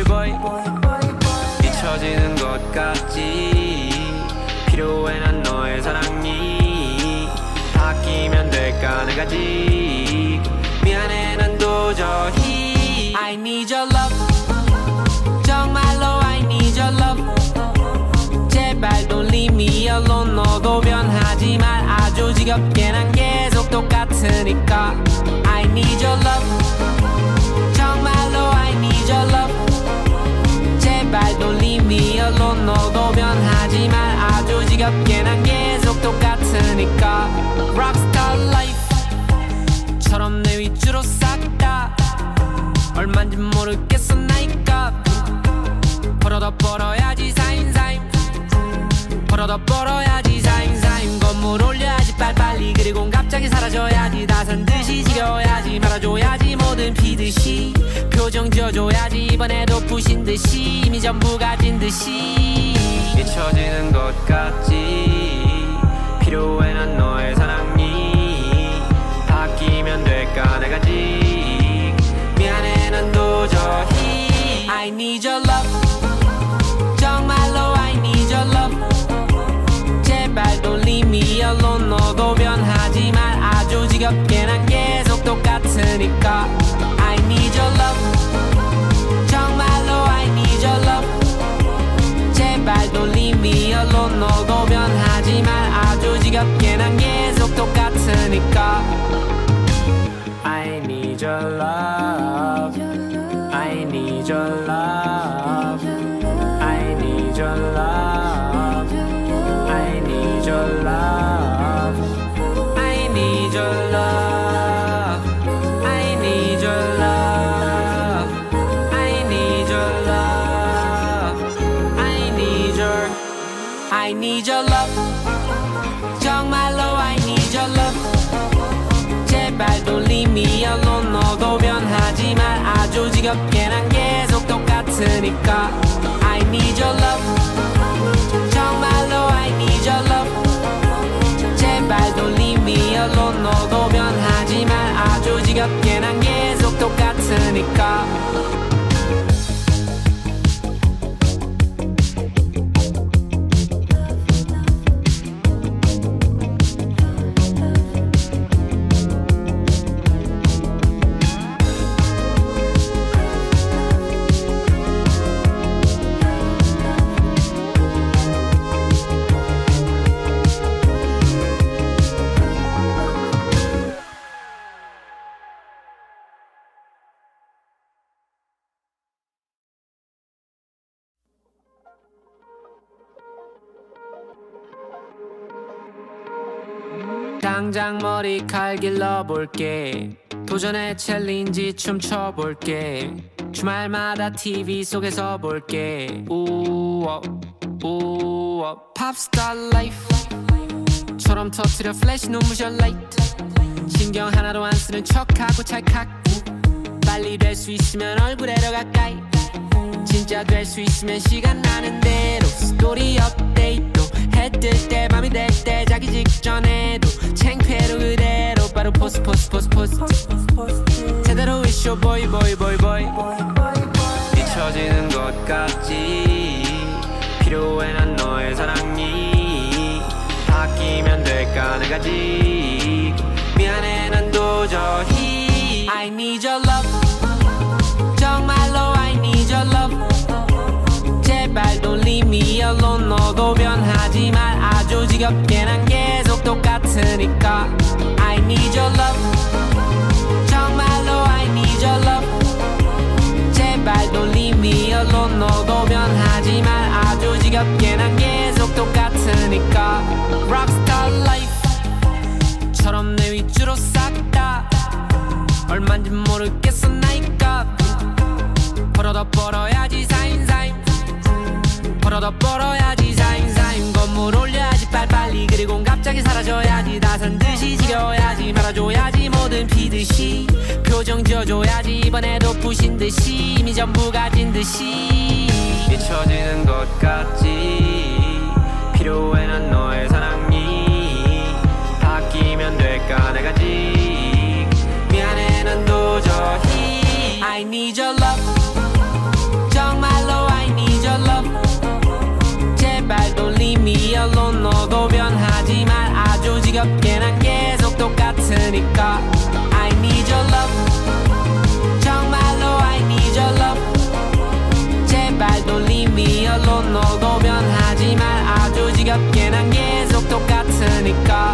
Speaker 1: 잊혀지는 것 같지 필요해 난 너의 사랑이 바뀌면 될까 내가 아직 미안해 난 도저히 I need your love 정말로 I need your love 제발 don't leave me alone 너도 변하지 말 아주 지겹게 난 계속 똑같으니까 I need your love 정말로 I need your love 제발 don't leave me alone 너도 변하지 말 아주 지겹게 난 계속 똑같으니까 Rockstar life 처럼 내 위주로 싹다 얼만지 모르겠어 나의 값 벌어도 벌어야지 사인사임 벌어도 벌어야지 사인사임 건물 올려야지 빨리빨리 그리고 갑자기 사라져야지 다 산 듯이 지겨워야지 말아줘야지 뭐든 피듯이 표정 지어줘야지 이번에도 부신 듯이 이미 전부 가진 듯이 잊혀지는 것 같지 필요해 난 너의 사랑이 바뀌면 될까 내가 아직 미안해 난 도저히 I need your love 정말로 I need your love 제발 don't leave me alone 너도 변하지 말 아주 지겹게 난 계속 똑같으니까 I need your love 정말로 I need your love 제발 don't leave me alone 너도 변하지 말 아주 지겹게 난 계속 똑같으니까 I need your love I need your love I need your love I need your love I need your love I need your love I need your love I need your love 정말로 I need your love 제발 don't leave me alone 너도 변하지 말 아주 지겹게 난 계속 똑같으니까 I need your love 정말로 I need your love 제발 don't leave me alone 너도 변하지 말 아주 지겹게 난 계속 똑같으니까 당장 머리칼 길러볼게 도전의 챌린지 춤춰볼게 주말마다 TV 속에서 볼게 우워 우워 팝스타 라이프 처럼 터트려 플래시 눈부셔 라이트 신경 하나도 안 쓰는 척하고 찰칵 빨리 될 수 있으면 얼굴에 더 가까이 진짜 될 수 있으면 시간 나는 대로 스토리 업데이트 해 뜰 때 밤이 될 때 자기 직전에도 창피해도 그대로 바로 포스 제대로 이쇼 보이 잊혀지는 것 같지 필요해 난 너의 사랑이 바뀌면 될까 내가 아직 미안해 난 도저히 I need your love 정말로 I need your love 제발 don't leave me alone 너도 변하지 말 아주 지겹게 난 계속 똑같으니까 I need your love 정말로 I need your love 제발 don't leave me alone 너도 변하지 말 아주 지겹게 난 계속 똑같으니까 Rockstar life 처럼 내 위주로 싹다 얼만지 모르겠어 나의 값 벌어도 벌어야지 사인사임 벌어도 벌어야지 사인사임 건물 올려야지 빨리빨리 그리고 갑자기 사라져야지 다 산 듯이 지겨워야지 말아줘야지 뭐든 피듯이 표정 지어줘야지 이번에도 부신 듯이 이미 전부 가진 듯이 잊혀지는 것 같지 필요해 난 너의 사랑이 바뀌면 될까 내가 아직 미안해 난 또 I need your love. 정말로 I need your love. 제발 don't leave me alone. 너도 변하지 말. 아주 지겹게 난 계속 똑같으니까. I need your love. 정말로 I need your love. 제발 don't leave me alone. 너도 변하지 말. 아주 지겹게 난 계속 똑같으니까.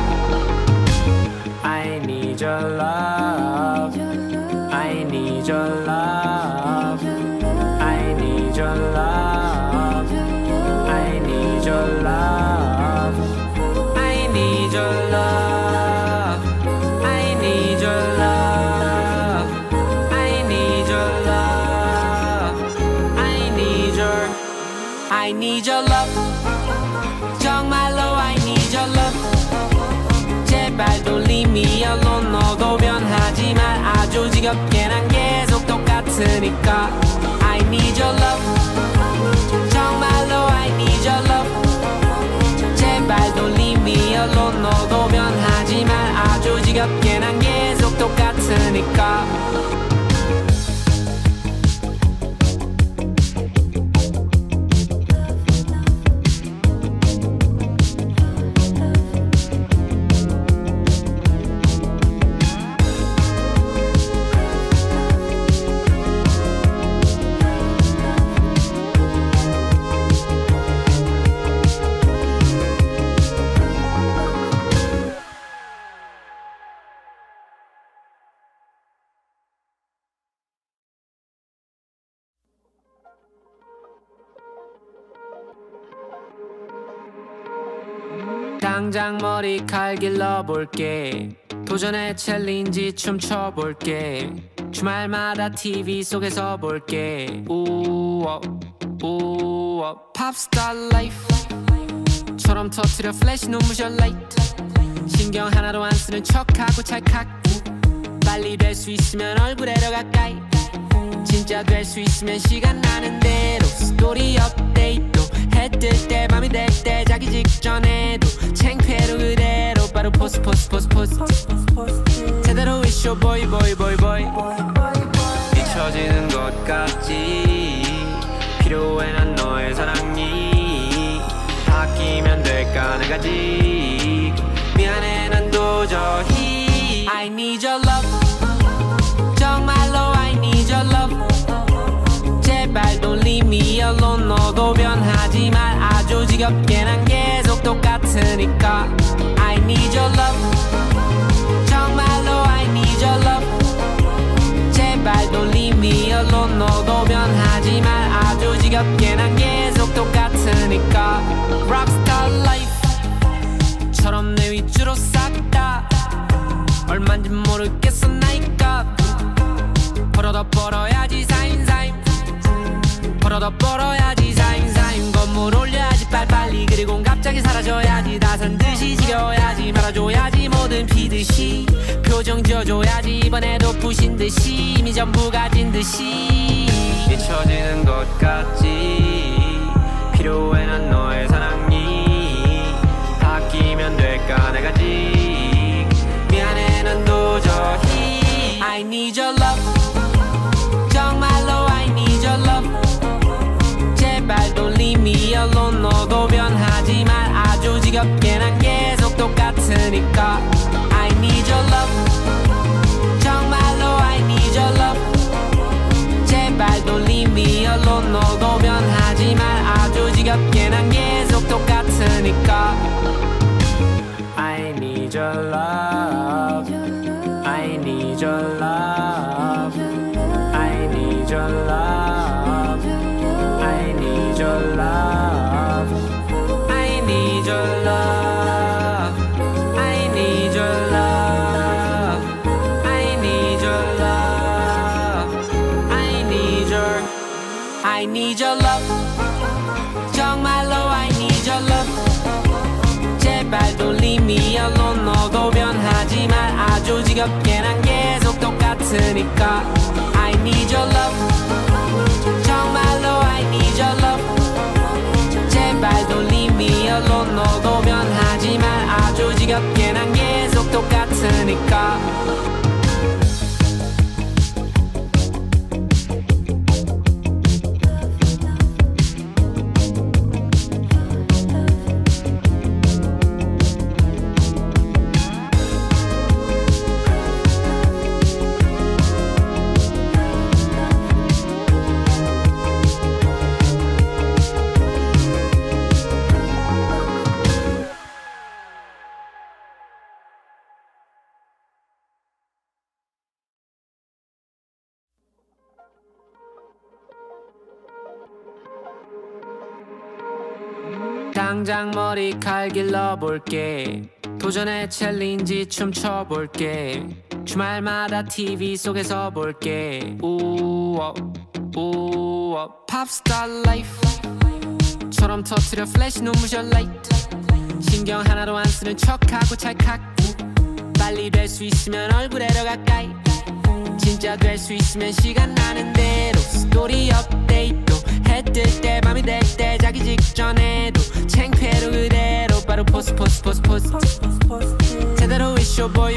Speaker 1: I need your love. I need your love. I need your love. I need your love. I need your love. I need your love. I need your love. I need your. I need your love. 정말로 I need your love. 제발 don't leave me alone. 너도 변하지 말. 아주 지겹게 난 계속 똑같으니까. I need your love. 정말로 I need your love. 제발 don't leave me alone. 너도 변하지 말. 아주 지겹게 난 계속 똑같으니까. 당장 머리칼 길러볼게. 도전의 챌린지 춤춰볼게. 주말마다 TV 속에서 볼게. 우워 우워 팝스타 라이프처럼 터트려 플래시 눈부셔 라이트. 신경 하나도 안 쓰는 척하고 찰칵. 빨리 될 수 있으면 얼굴에로 가까이. 진짜 될 수 있으면 시간 나는 대로. 스토리 업데이트 해 뜰 때 밤이 될 때 자기 직전에도 창피해도 그대로 바로 포스 제대로 위쇼 보이 잊혀지는 것 같지. 필요해 난 너의 사랑이. 바뀌면 될까 내가 지금. 미안해 난 도저히. I need your love. 정말로 I need your love. 제발 don't leave me alone. 너도 변하지 말. 아주 지겹게 난 계속 똑같으니까. I need your love. 정말로 I need your love. 제발 don't leave me alone. 너도 변하지 말. 아주 지겹게 난 계속 똑같으니까. Rockstar life처럼 내 위주로 싹 다. 얼만지 모르겠어 나이 값. 벌어야지 사인사임. 벌어야지 사인사임. 건물 올려야지 빨리빨리. 그리고 갑자기 사라져야지. 다산듯이 지겨워야지. 말아줘야지 뭐든 피듯이. 표정 지어줘야지 이번에도 부신듯이. 이미 전부 가진 듯이. 잊혀지는 것 같지. 필요해 난 너의 사랑이. 바뀌면 될까 내가 지금. 미안해 난 도저히. I need your love. 정말로 I need your love. 제발 don't leave me alone. 너도 변하지 말. 아주 지겹게 난 계속 똑같으니까. I need your love. 정말로 I need your love. 제발 don't leave me alone. 너도 변하지 말. 아주 지겹게 난 계속 똑같으니까. I need your love. I need your love. I need your love. I need your love. I need your love. I need your love. I need your love. I need your. I need your love. 정말로 I need your love. 제발 don't leave me alone. 너도 변하지 말. 아주 지겹게 난 계속 똑같으니까. I need your love. 정말로 I need your love. 제발 don't leave me alone. 너도 변하지 말. 아주 지겹게 난 계속 똑같으니까. 당장 머리칼 길러볼게. 도전의 챌린지 춤춰볼게. 주말마다 TV 속에서 볼게. 우워 우워 팝스타 라이프처럼 터트려 플래시 눈부셔 라이트. 신경 하나도 안 쓰는 척하고 찰칵. 빨리 될 수 있으면 얼굴에로 가까이. 진짜 될 수 있으면 시간 나는 대로 스토리 업데이트. 해 뜰 때 밤이 될 때 자기 직전에도 창피해도 그대로 바로 포스 제대로 위쇼 보이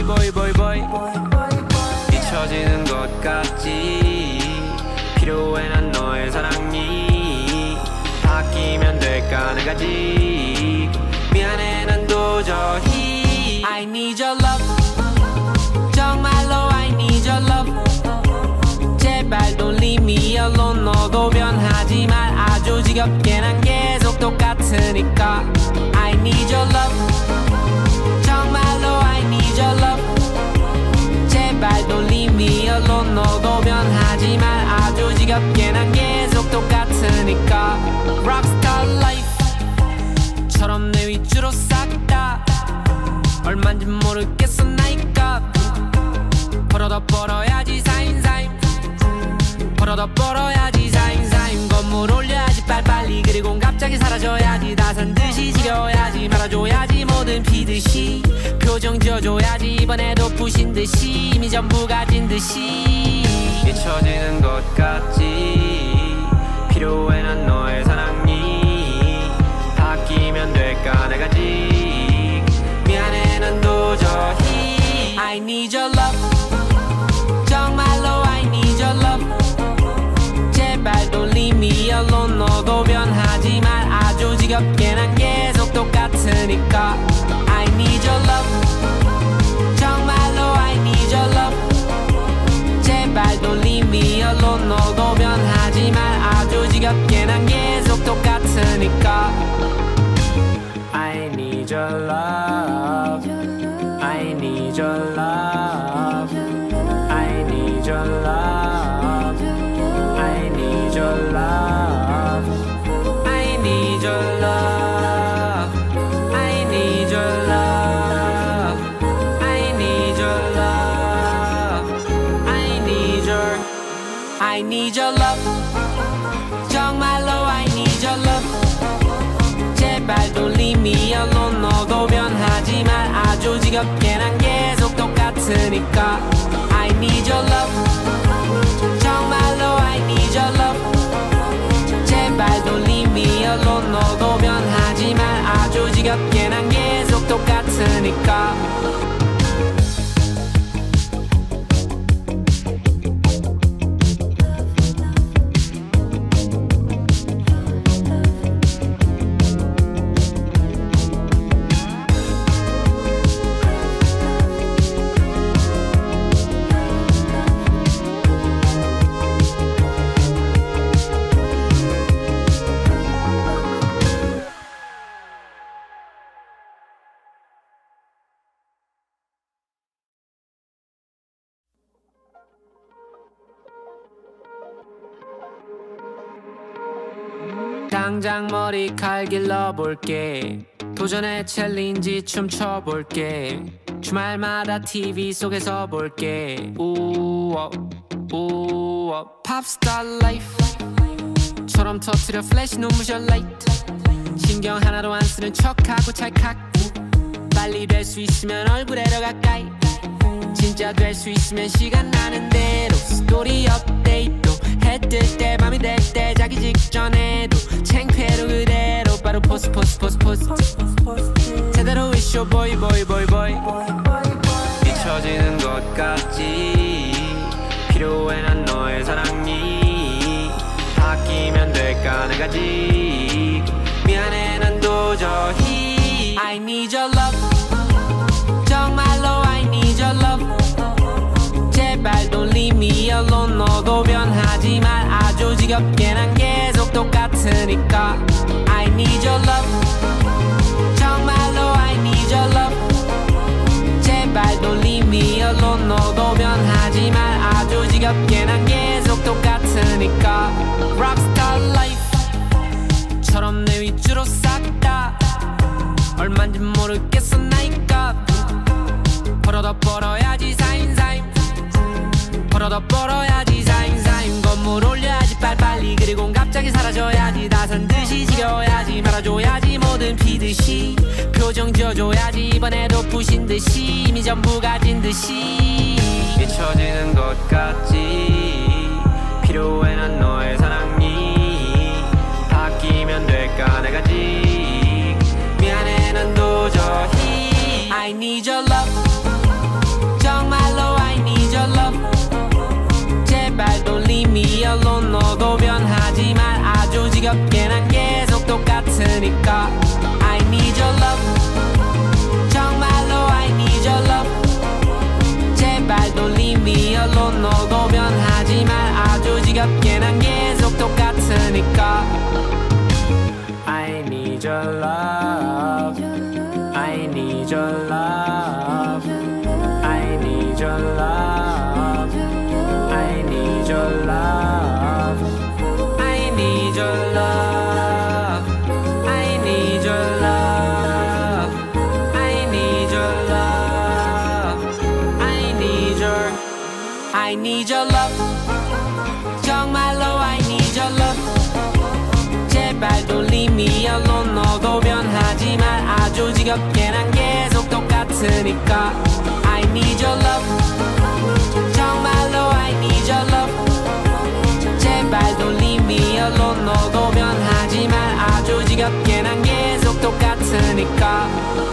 Speaker 1: 잊혀지는 것 같지. 필요해 난 너의 사랑이. 바뀌면 될까 내가 지금 미안해 난 도저히. I need your love. 정말로 I need your love. 제발 don't leave me alone. 너도 변하지 말. 아주 지겹게 난 계속 똑같으니까. I need your love. 정말로 I need your love. 제발 don't leave me alone. 너도 변하지 말. 아주 지겹게 난 계속 똑같으니까. Rockstar life처럼 내 위주로 싹 다. 얼만지 모르겠어 나이 값. 벌어도 벌어야지 사인사임. 벌어도 벌어야지 사인사임. 건물 올려야지 빨리빨리. 그리고 갑자기 사라져야지. 다 산 듯이 지겨워야지. 말아줘야지 뭐든 피듯이. 표정 지어줘야지 이번에도 부신 듯이. 이미 전부 가진 듯이. 잊혀지는 것 같지. 필요해 난 너의 사랑이. 바뀌면 될까 내가 지금 미안해 난 도저히. I need your love. 정말로 I need your love. 제발 don't leave me alone. 너도 변하지 말. 아주 지겹게 난 계속 똑같으니까. I need your love. 정말로 I need your love. 제발 don't leave me alone. 너도 변하지 말. 아주 지겹게 난 계속 똑같으니까. I need your love. I need your love. I need your love. I need your love. I need your love. I need your love. I need your love. I need your. I need your love. 정말로 I need your love. 제발 don't leave me alone. 너도 변하지 말. 아주 지겹게 난 계속 똑같으니까. I need your love. 정말로 I need your love. 제발 don't leave me alone. 너도 변하지 말. 아주 지겹게 난 계속 똑같으니까. 당장 머리칼 길러볼게. 도전의 챌린지 춤춰볼게. 주말마다 TV 속에서 볼게. 우워 우워 팝스타 라이프처럼 터트려 플래시 눈부셔 라이트. 신경 하나도 안 쓰는 척하고 찰칵. 빨리 될 수 있으면 얼굴에로 가까이. 진짜 될 수 있으면 시간 나는 대로 스토리 업데이트. 해 뜰 때 밤이 될 때 자기 직전에도 창피해도 그대로 바로 포스 제대로 위쇼 보이 잊혀지는 것 같지. 필요해 난 너의 사랑이. 바뀌면 될까 내가 지금 미안해 난 도저히. I need your love. 정말로 I need your love. 제발 don't leave me alone. 너도 변하지 말. 아주 지겹게 난 계속 똑같으니까. I need your love. 정말로 I need your love. 제발 don't leave me alone. 너도 변하지 말. 아주 지겹게 난 계속 똑같으니까. Rockstar life처럼 내 위주로 싹 다. 나선 듯이 지겨워야지 말아줘야지 뭐든 피듯이 표정 지어줘야지 이번에도 부신 듯이 이미 전부 가진 듯이 잊혀지는 것 같지 필요해 난 너의 사랑이 바뀌면 될까 내가지 미안해 난 도저히 I need your love 정말로 I need your love 제발 don't leave me alone 너도 변하지 말 아주 지겹게 난 계속 똑같으니까 I need your love 정말로 I need your love 제발 don't leave me alone 너도 변하지 말 아주 지겹게 난 계속 똑같으니까 I need your love I need your love I need your love I need your love I need your love I need your love I need your love I need your I need your love 정말로 I need your love 제발 don't leave me alone 너도 변하지 말 아주 지겹게 난 계속 똑같으니까 I need your love 정말로 I need your love 제발 don't leave me alone 너도 변하지 말 아주 지겹게 난 계속 똑같으니까